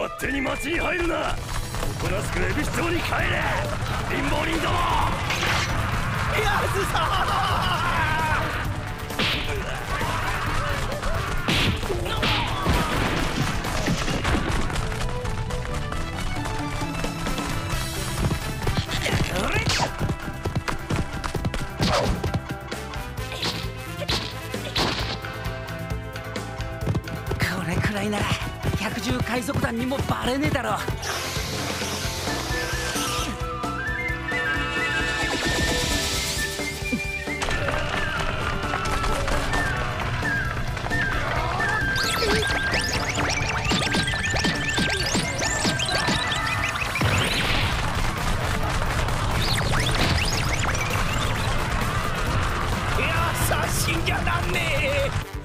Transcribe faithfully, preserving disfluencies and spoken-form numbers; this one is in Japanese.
勝手に町に入るな。おとなしくエビ市長に帰れ、貧乏人ども。やつさこれくらいなら百獣海賊団にもバレねえだろ。優しいんじゃなんねえ。